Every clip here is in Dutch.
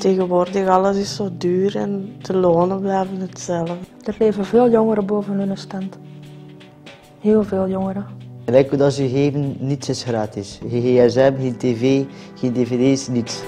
tegenwoordig alles is zo duur en de lonen blijven hetzelfde. Er leven veel jongeren boven hun stand. Heel veel jongeren. Gelijk hoe dat ze geven, niets is gratis. Geen gsm, geen tv, geen dvd's, niets.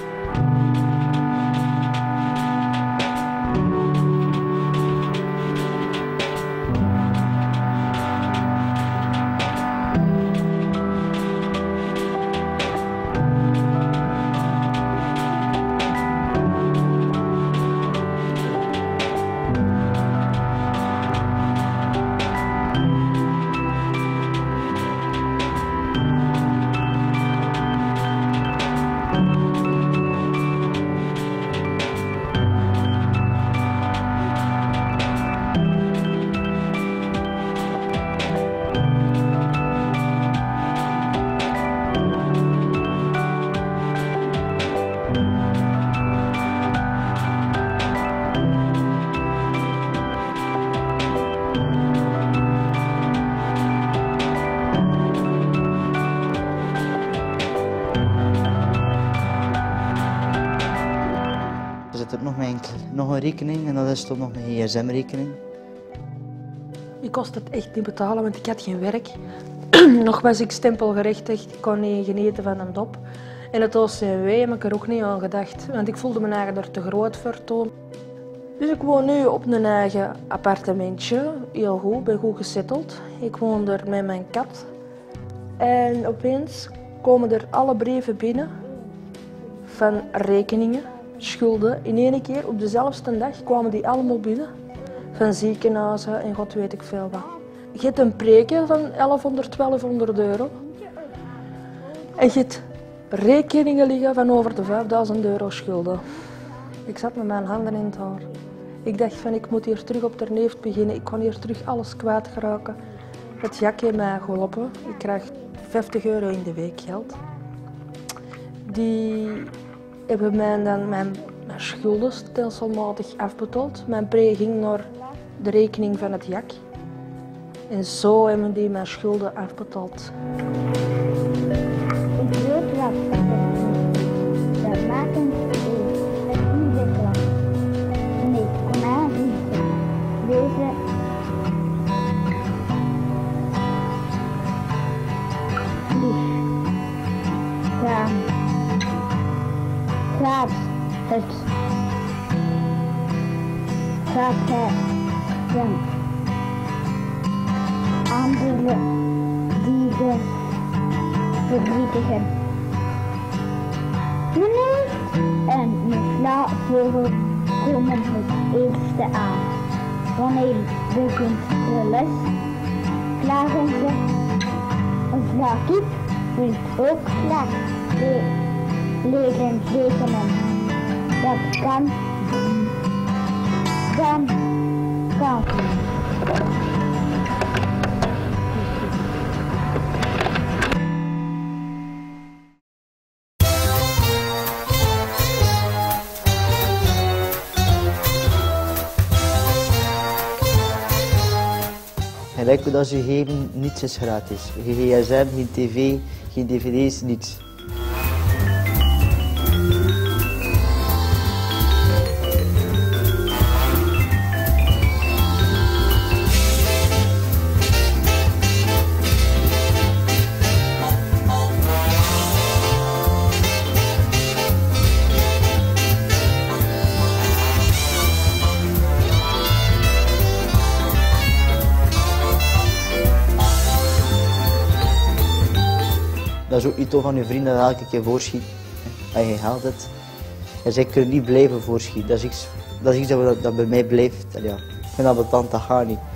Er zit er nog een rekening en dat is toch nog een gsm-rekening. Ik kost het echt niet betalen, want ik had geen werk. Nog was ik stempelgerechtigd, ik kon niet genieten van een dop. En het OCMW heb ik er ook niet aan gedacht, want ik voelde me eigenlijk er te groot voor toen. Dus ik woon nu op een eigen appartementje, heel goed, ben goed gesetteld. Ik woon er met mijn kat. En opeens komen er alle brieven binnen van rekeningen, schulden. In één keer, op dezelfde dag, kwamen die allemaal binnen. Van ziekenhuizen en god weet ik veel wat. Je hebt een preekje van 1100, 1200 euro. En je hebt rekeningen liggen van over de 5000 euro schulden. Ik zat met mijn handen in het haar. Ik dacht van ik moet hier terug op de neef beginnen. Ik kon hier terug alles kwijt geraken. Het Jak heeft mij geholpen. Ik krijg 50 euro in de week geld. Die hebben mij dan mijn schulden stelselmatig afbetaald. Mijn pre ging naar de rekening van het Jak. En zo hebben die mijn schulden afbetaald. Ik weet wat dat maken het inwikkelen. Nee, kom maar niet. Deze gaan gaat het dan anderen die de vernietigen. En een slaapvogel komen het eerste aan. Wanneer begint de les, klagen ze. Een slaakip vindt ook slaap. Leren rekenen. Dat kan. Gelijk hoe dat ze geven, niets is gratis. Geen gsm, geen tv, geen dvd's, niets. Dat is ook niet tof van je vrienden dat elke keer voorschiet en je geld hebt. En zij kunnen niet blijven voorschieten. Dat is iets dat bij mij blijft. En ja, ik vind dat betant, dat gaat niet.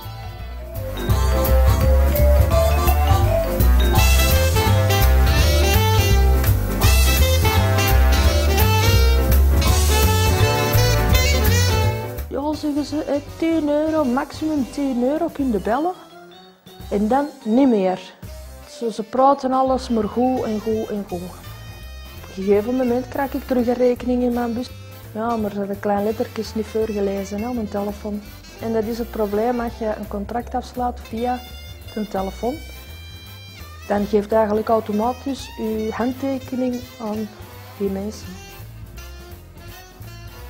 Ja, zeggen ze, 10 euro, maximum 10 euro kun je bellen. En dan niet meer. Ze praten alles maar goed en goed en goed. Op een gegeven moment krijg ik terug een rekening in mijn bus. Ja, maar de kleine lettertjes niet voorgelezen op mijn telefoon. En dat is het probleem als je een contract afsluit via de telefoon. Dan geeft eigenlijk automatisch je handtekening aan die mensen.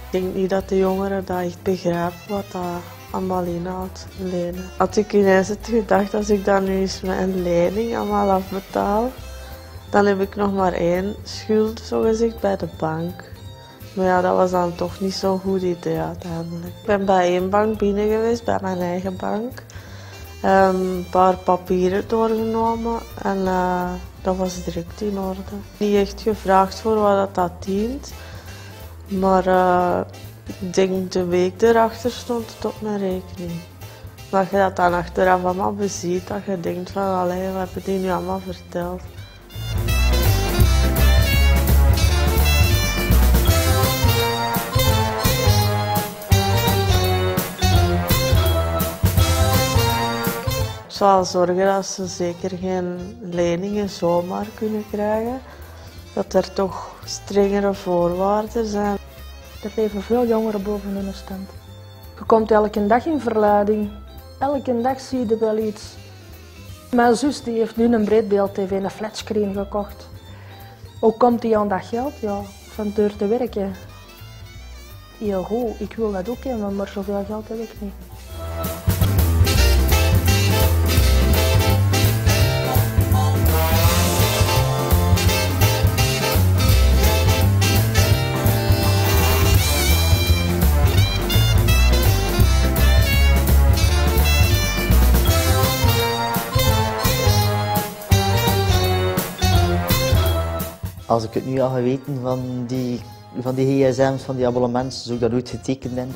Ik denk niet dat de jongeren dat echt begrijpen wat dat allemaal inhoudt, lenen. Had ik ineens het gedacht, als ik dan nu eens met een lening allemaal afbetaal, dan heb ik nog maar 1 schuld, zogezegd, bij de bank. Maar ja, dat was dan toch niet zo'n goed idee uiteindelijk. Ik ben bij 1 bank binnen geweest, bij mijn eigen bank. Een paar papieren doorgenomen en dat was direct in orde. Niet echt gevraagd voor wat dat dient, maar ik denk de week erachter stond het op mijn rekening. Dat je dat dan achteraf allemaal beziet, dat je denkt van allee, wat hebben die nu allemaal verteld. Ik zal zorgen dat ze zeker geen leningen zomaar kunnen krijgen. Dat er toch strengere voorwaarden zijn. Er leven veel jongeren boven hun stand. Je komt elke dag in verleiding. Elke dag zie je wel iets. Mijn zus die heeft nu een breedbeeld-tv, een flatscreen gekocht. Hoe komt die aan dat geld? Ja, van deur te werken. Ja, ik wil dat ook hebben, maar zoveel geld heb ik niet. Als ik het nu al geweten van die gsm's, van die abonnementen, zou ik dat nooit getekend hebben.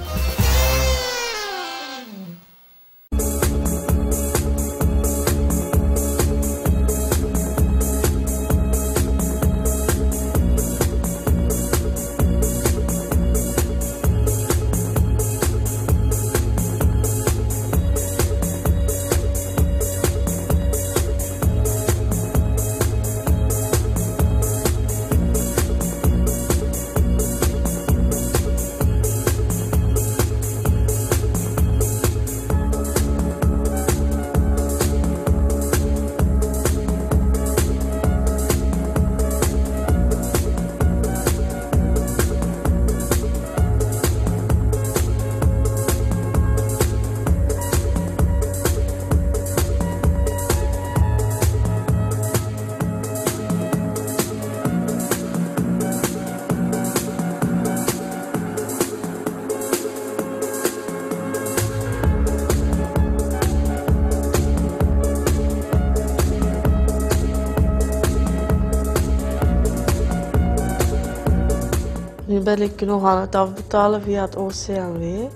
Nu ben ik nog aan het afbetalen via het OCMW.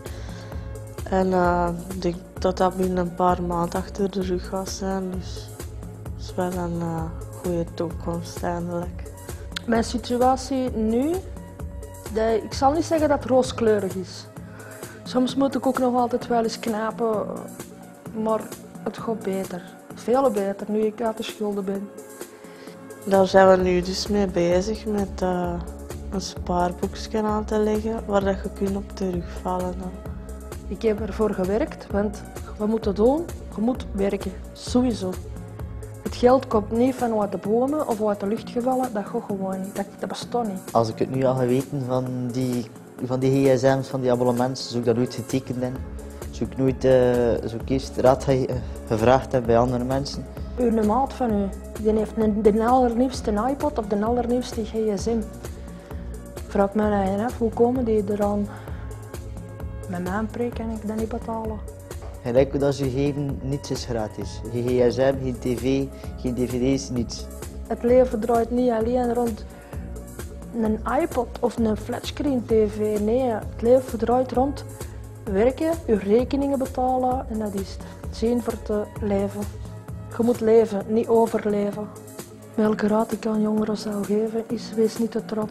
En ik denk dat dat binnen een paar maanden achter de rug gaat zijn. Dus het is wel een goede toekomst eindelijk. Mijn situatie nu, ik zal niet zeggen dat het rooskleurig is. Soms moet ik ook nog altijd wel eens knapen, maar het gaat beter. Veel beter nu ik uit de schulden ben. Daar zijn we nu dus mee bezig met een spaarboekje aan te leggen waar dat je kunt op terugvallen. Ik heb ervoor gewerkt, want wat moet je doen? Je moet werken, sowieso. Het geld komt niet van uit de bomen of uit de lucht gevallen, dat gaat gewoon niet, dat bestaat niet. Als ik het nu al geweten van die gsm's, van die abonnementen, zou ik dat nooit getekend hebben. Zou ik nooit eerst raad gevraagd hebben bij andere mensen. Uw maat van u, die heeft de allernieuwste iPod of de allernieuwste gsm. Ik vraag me eigen af, hoe komen die eraan? Met mijn preek kan ik dat niet betalen. Gelijk dat ze geven, niets is gratis. Geen gsm, geen tv, geen dvd's, niets. Het leven draait niet alleen rond een iPod of een flatscreen tv. Nee, het leven draait rond werken, je rekeningen betalen en dat is het. Zien voor te leven. Je moet leven, niet overleven. Welke raad ik aan jongeren zou geven is, wees niet te trots.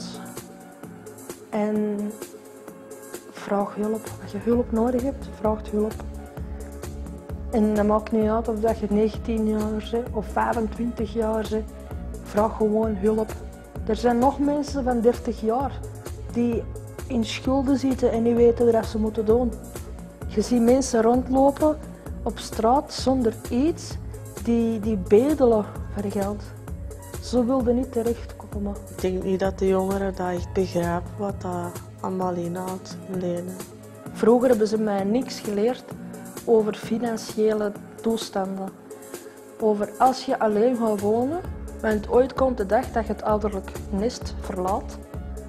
En vraag hulp. Als je hulp nodig hebt, vraag hulp. En dat maakt niet uit of dat je 19 jaar bent of 25 jaar bent. Vraag gewoon hulp. Er zijn nog mensen van 30 jaar die in schulden zitten en niet weten wat ze moeten doen. Je ziet mensen rondlopen op straat zonder iets, die bedelen voor geld. Ze wilden niet terechtkomen. Ik denk niet dat de jongeren dat echt begrijpen wat dat allemaal inhoudt, lenen. Vroeger hebben ze mij niks geleerd over financiële toestanden. Over als je alleen gaat wonen, want ooit komt de dag dat je het ouderlijk nest verlaat.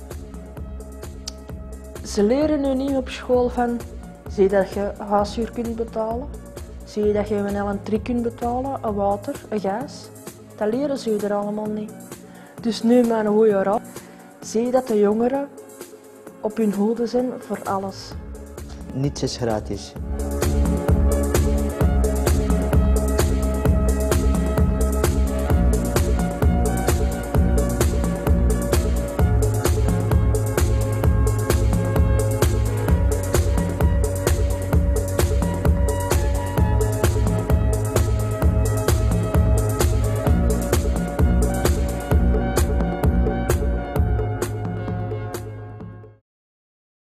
Ze leren nu niet op school van, zie je dat je huishuur kunt betalen? Zie je dat je een elektrik kunt betalen, een water, een gas? Dat leren ze er allemaal niet. Dus nu mijn goede raad, zie je dat de jongeren op hun hoede zijn voor alles. Niets is gratis.